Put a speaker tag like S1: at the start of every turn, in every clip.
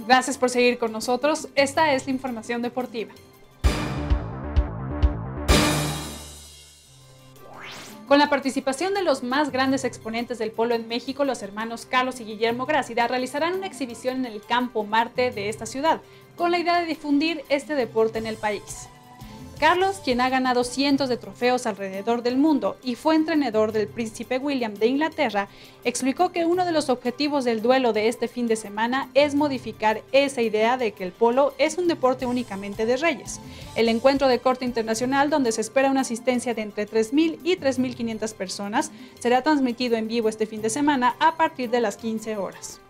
S1: Gracias por seguir con nosotros. Esta es la información deportiva. Con la participación de los más grandes exponentes del polo en México, los hermanos Carlos y Guillermo Grácida realizarán una exhibición en el Campo Marte de esta ciudad, con la idea de difundir este deporte en el país. Carlos, quien ha ganado cientos de trofeos alrededor del mundo y fue entrenador del príncipe William de Inglaterra, explicó que uno de los objetivos del duelo de este fin de semana es modificar esa idea de que el polo es un deporte únicamente de reyes. El encuentro de corte internacional, donde se espera una asistencia de entre 3.000 y 3.500 personas, será transmitido en vivo este fin de semana a partir de las 15 horas.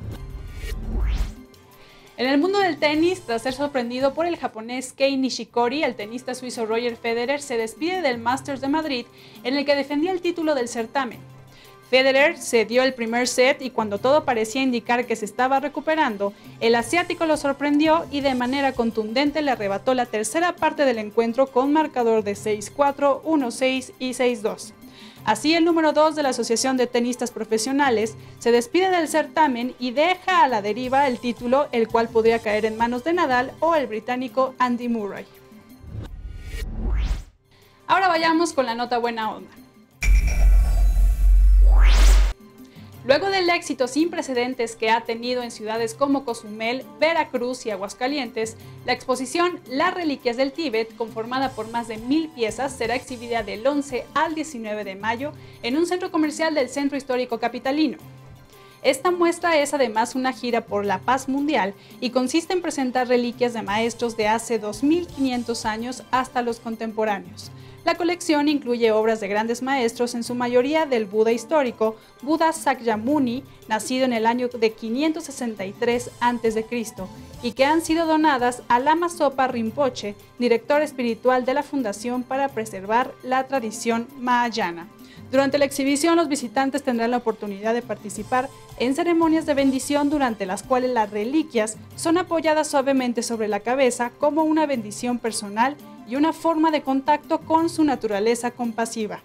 S1: En el mundo del tenis, tras ser sorprendido por el japonés Kei Nishikori, el tenista suizo Roger Federer se despide del Masters de Madrid, en el que defendía el título del certamen. Federer cedió el primer set y cuando todo parecía indicar que se estaba recuperando, el asiático lo sorprendió y de manera contundente le arrebató la tercera parte del encuentro con marcador de 6-4, 1-6 y 6-2. Así, el número 2 de la Asociación de Tenistas Profesionales se despide del certamen y deja a la deriva el título, el cual podría caer en manos de Nadal o el británico Andy Murray. Ahora vayamos con la nota buena onda. Luego del éxito sin precedentes que ha tenido en ciudades como Cozumel, Veracruz y Aguascalientes, la exposición Las Reliquias del Tíbet, conformada por más de 1.000 piezas, será exhibida del 11 al 19 de mayo en un centro comercial del Centro Histórico Capitalino. Esta muestra es además una gira por la paz mundial y consiste en presentar reliquias de maestros de hace 2.500 años hasta los contemporáneos. La colección incluye obras de grandes maestros, en su mayoría del Buda histórico, Buda Sakyamuni, nacido en el año de 563 a.C., y que han sido donadas a Lama Zopa Rinpoche, director espiritual de la Fundación para Preservar la Tradición Mahayana. Durante la exhibición, los visitantes tendrán la oportunidad de participar en ceremonias de bendición, durante las cuales las reliquias son apoyadas suavemente sobre la cabeza como una bendición personal y una forma de contacto con su naturaleza compasiva.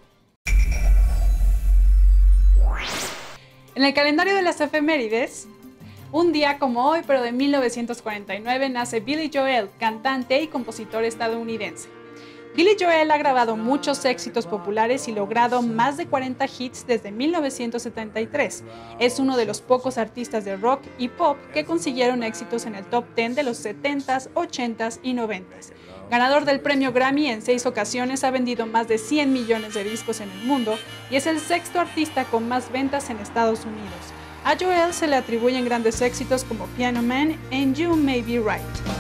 S1: En el calendario de las efemérides, un día como hoy, pero de 1949, nace Billy Joel, cantante y compositor estadounidense. Billy Joel ha grabado muchos éxitos populares y logrado más de 40 hits desde 1973. Es uno de los pocos artistas de rock y pop que consiguieron éxitos en el top 10 de los 70s, 80s y 90s. Ganador del premio Grammy en 6 ocasiones, ha vendido más de 100 millones de discos en el mundo y es el sexto artista con más ventas en Estados Unidos. A Joel se le atribuyen grandes éxitos como Piano Man and You May Be Right.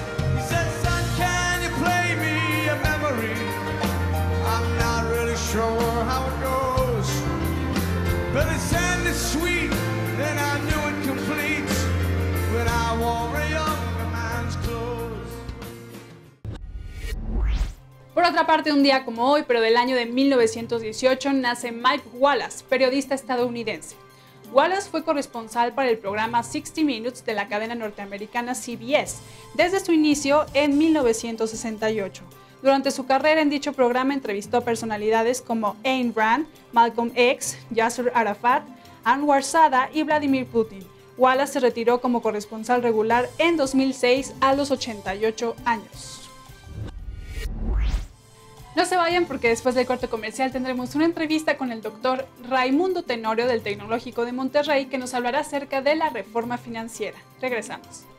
S1: Por otra parte, un día como hoy, pero del año de 1918, nace Mike Wallace, periodista estadounidense. Wallace fue corresponsal para el programa 60 Minutes de la cadena norteamericana CBS desde su inicio en 1968. Durante su carrera en dicho programa entrevistó a personalidades como Ayn Rand, Malcolm X, Yasser Arafat, Anwar Sadat y Vladimir Putin. Wallace se retiró como corresponsal regular en 2006 a los 88 años. No se vayan, porque después del corte comercial tendremos una entrevista con el doctor Raimundo Tenorio del Tecnológico de Monterrey, que nos hablará acerca de la reforma financiera. Regresamos.